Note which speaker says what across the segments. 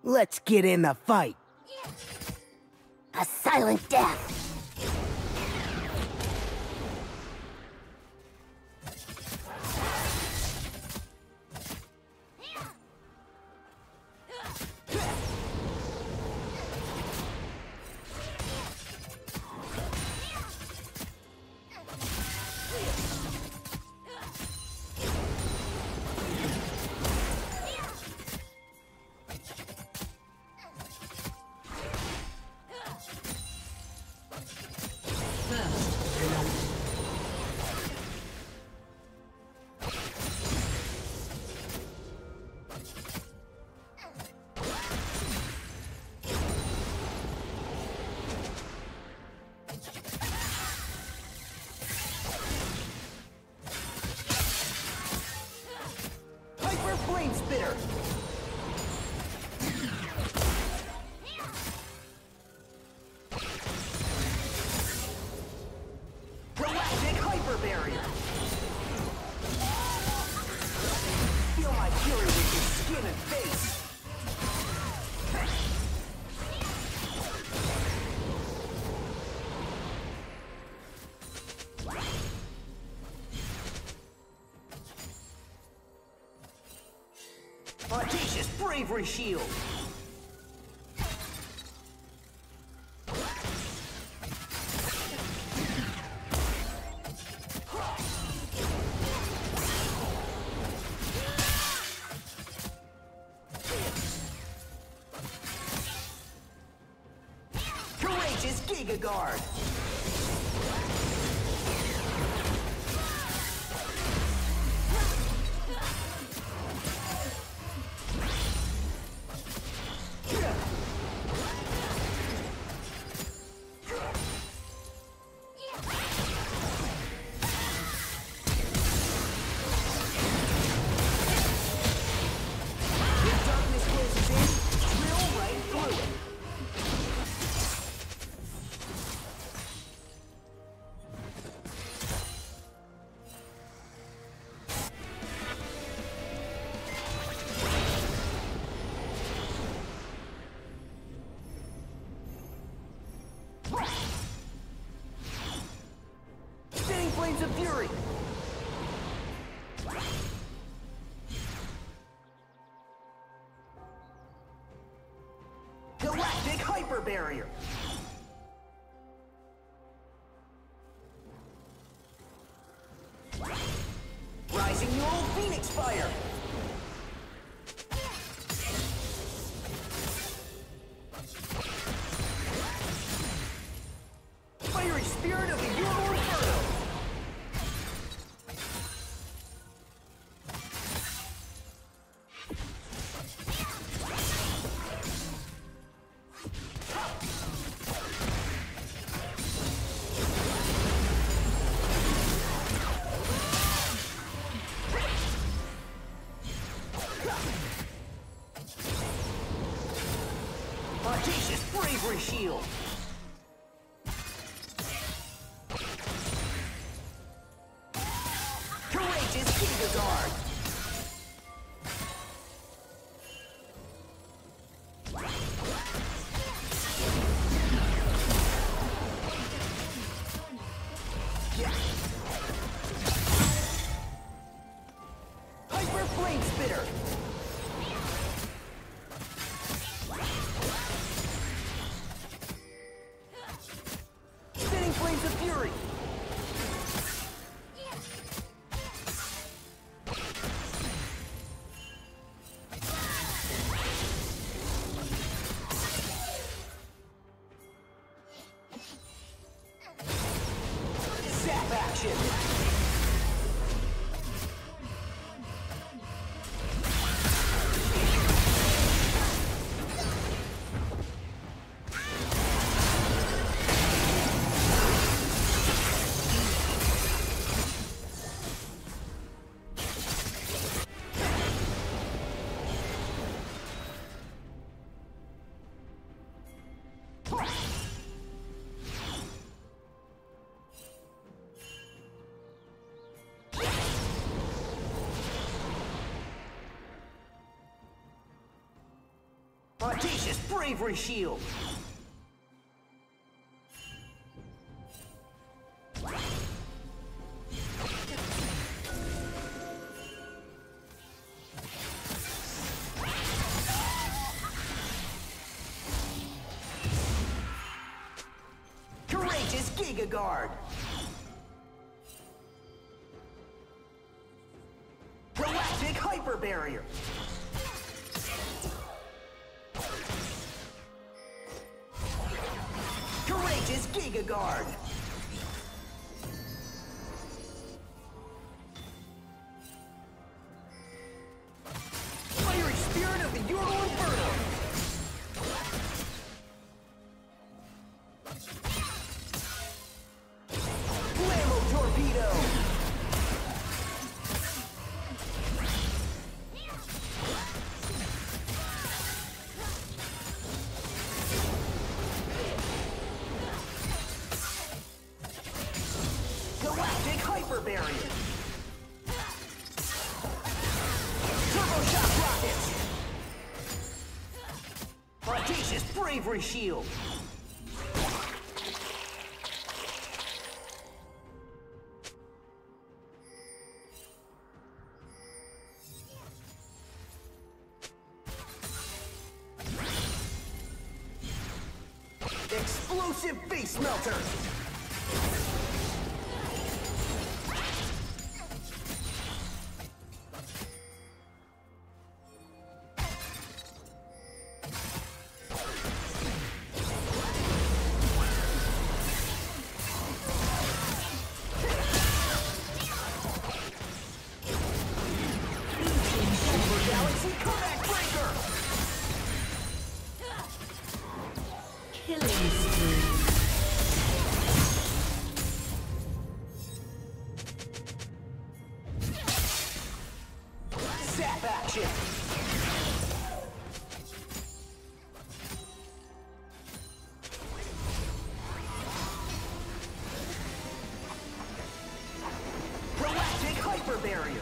Speaker 1: Let's get in the fight.
Speaker 2: A silent death.
Speaker 1: Flame spitter. Galactic hyper barrier. Feel my fury with your skin and face. Audacious bravery shield. Courageous Giga Guard. Flames of Fury! Galactic Hyper Barrier! Rising Neural Phoenix Fire! Fiery Spirit of the Euro Inferno! Audacious Bravery Shield! Courageous Giga Guard! Hyper Flame Spitter! Flames of Fury! Zap action! Audacious bravery shield. Courageous Giga Guard. Galactic Hyper Barrier. Courageous Giga Guard. Fiery Spirit of the Ural Inferno. Blammo Torpedo. Galactic Hyper Barrier. Turbo Shock Rockets. Audacious Bravery Shield. Explosive Face Melter. Galaxy Kodak Breaker.
Speaker 2: Killing spree.
Speaker 1: Zap action. Galactic Hyper Barrier.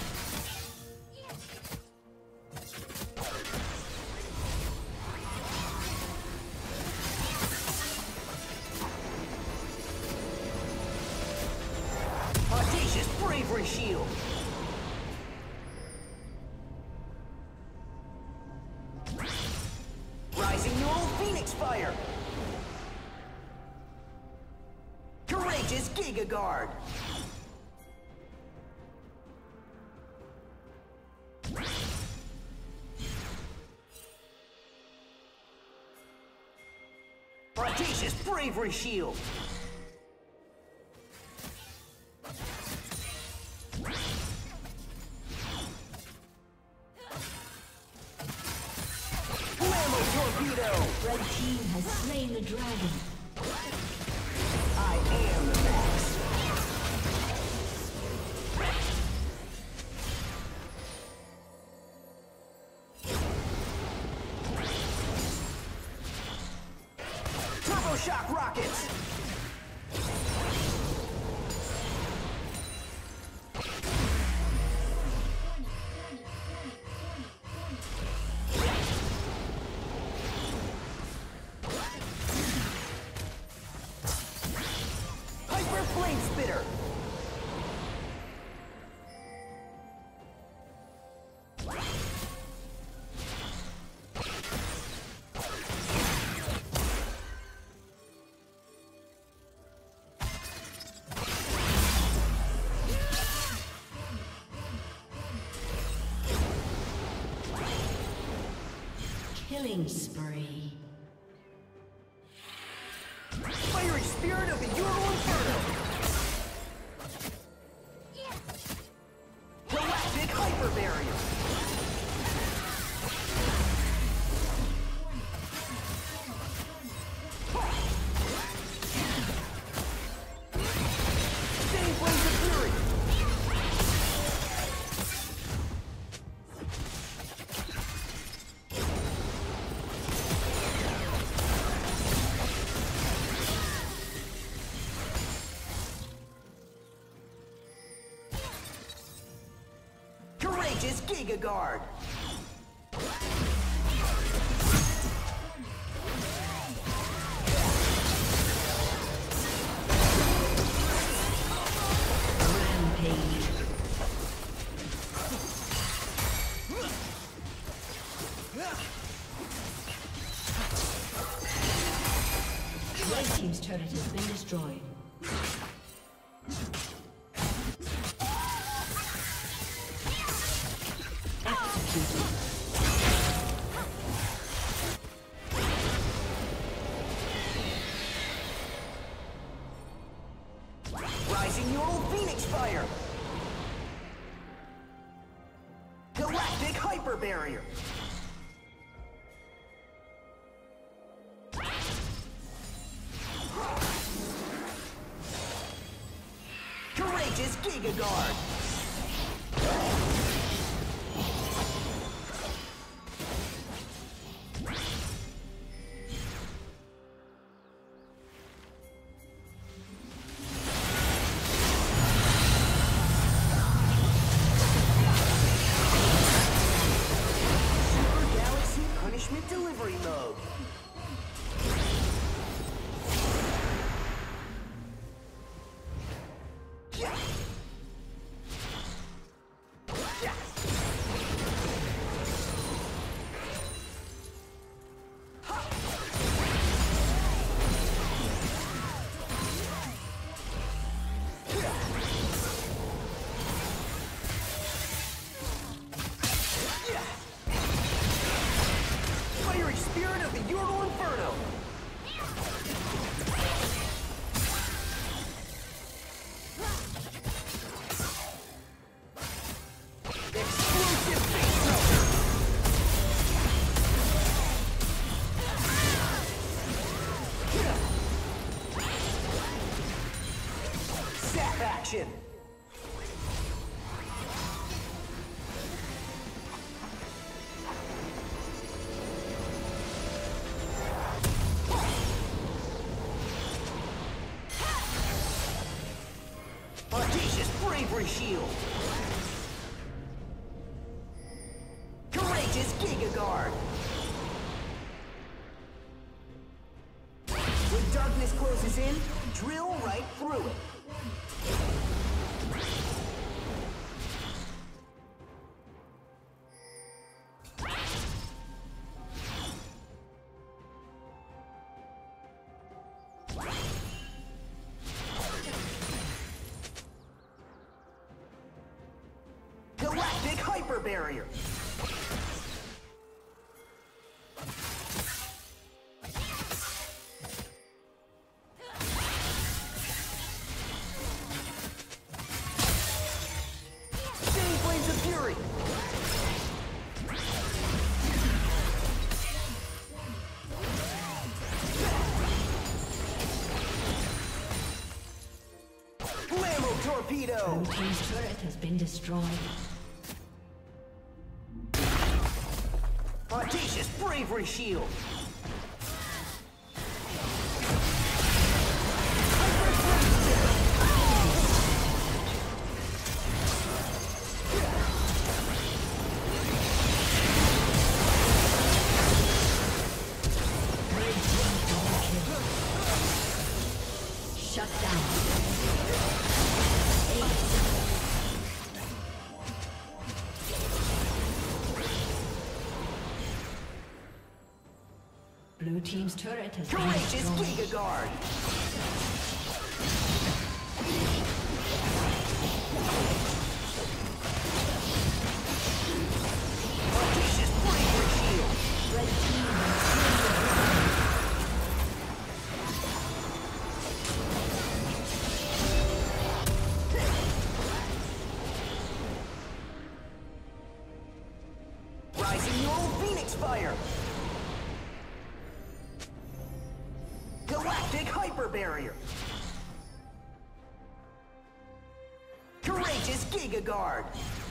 Speaker 1: Audacious Bravery Shield. Rising Neural Phoenix Fire. Courageous Giga Guard. Audacious Bravery Shield. Blammo Torpedo.
Speaker 2: Red team has slain the dragon.
Speaker 1: I am the Max. Turbo Shock Rockets. Hyper Flame Spitter.
Speaker 2: Killing spree.
Speaker 1: Fiery Spirit of the Ural Inferno. Galactic Hyper Barrier. Steady Blaze of Fury. Courageous Giga Guard.
Speaker 2: Red team's turret has been destroyed. Executed.
Speaker 1: Rising neural phoenix fire. Galactic hyper barrier. Courageous Giga Guard. Delivery mode. Yeah. Yeah. Spirit of the Ural Inferno! Explosive face melter! Sap action! Audacious bravery shield. Courageous Giga Guard. When darkness closes in, drill right through it. Galactic hyper barrier. Stinging flames of fury. Blammo torpedo.
Speaker 2: Blue team's turret has been destroyed.
Speaker 1: Audacious bravery shield.
Speaker 2: Shut down. Blue team's turret has been
Speaker 1: Courageous
Speaker 2: destroyed.
Speaker 1: Giga Guard. Audacious bravery shield.
Speaker 2: Red team has
Speaker 1: Rising neural phoenix fire. Galactic hyper barrier. Courageous Giga Guard.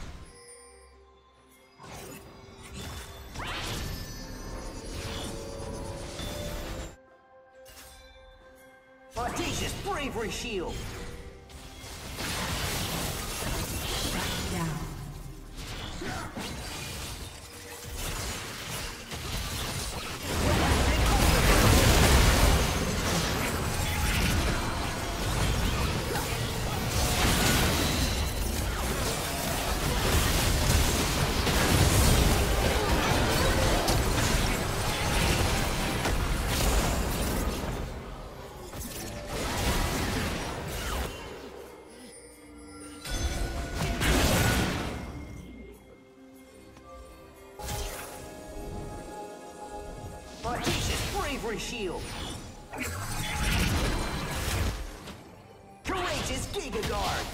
Speaker 1: Audacious bravery shield.
Speaker 2: shut down.
Speaker 1: Audacious bravery shield. Courageous Giga Guard.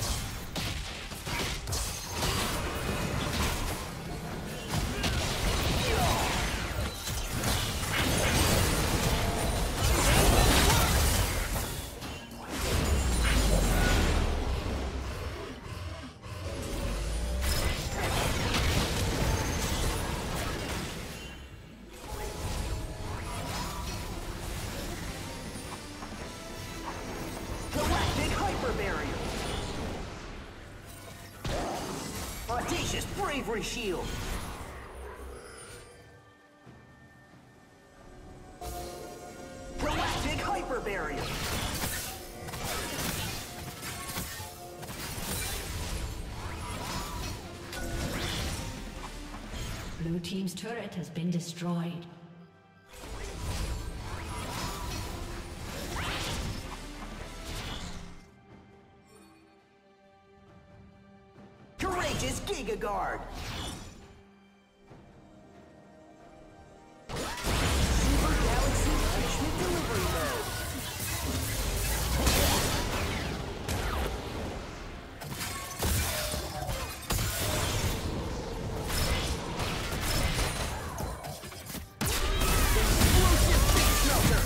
Speaker 1: Audacious bravery shield. Galactic hyper barrier.
Speaker 2: Blue team's turret has been destroyed.
Speaker 1: Courageous Giga Guard. Super Galaxy Punishment Delivery Mode. Explosive Face Melter.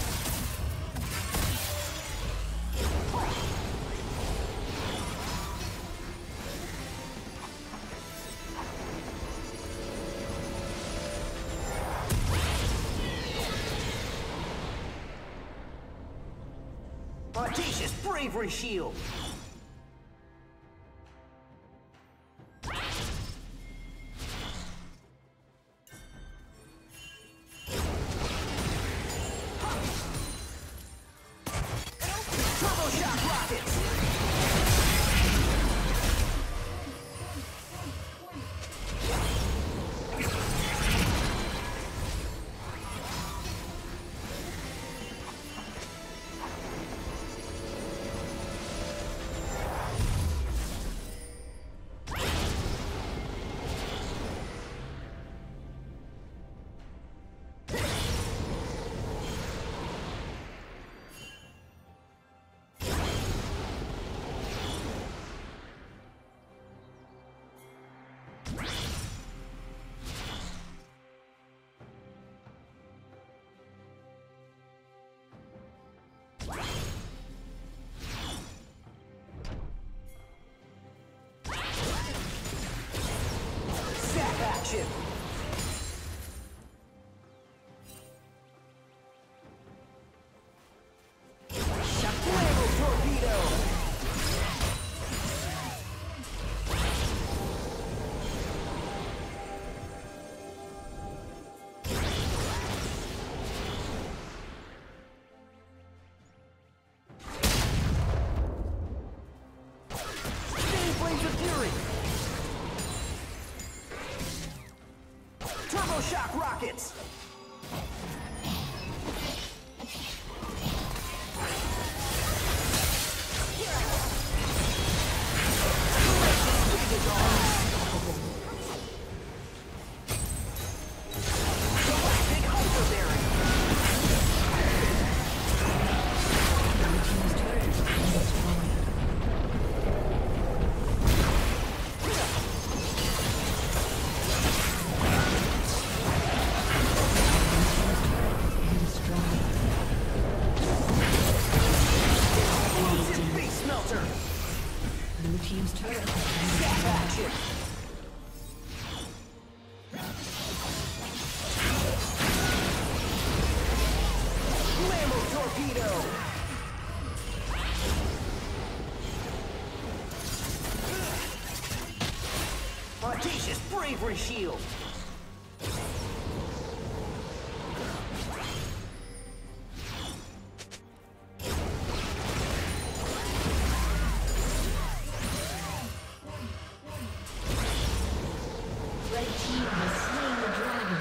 Speaker 1: Audacious bravery shield. Turbo shock rockets. Zap action. Flammo torpedo. Spinning Flames of Fury. Turbo shock rockets. Galactic hyper barrier.
Speaker 2: Blue team's turret has been destroyed.
Speaker 1: Explosive Face Melter.
Speaker 2: Blue team's turret has been
Speaker 1: Zap action. Flammo torpedo. Audacious bravery shield.
Speaker 2: Red team has slain the dragon.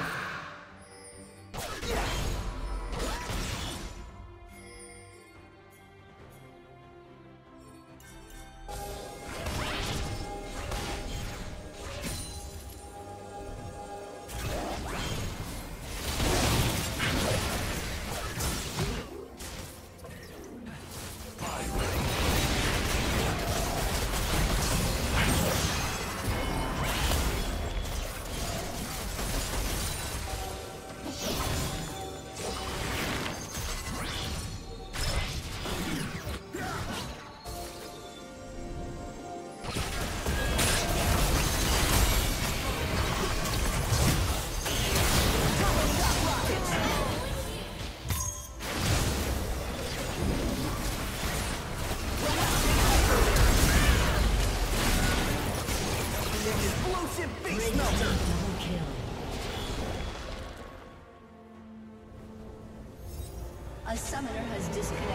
Speaker 1: Explosive face
Speaker 2: Red
Speaker 1: melter!
Speaker 2: team double kill.
Speaker 3: A summoner has disconnected.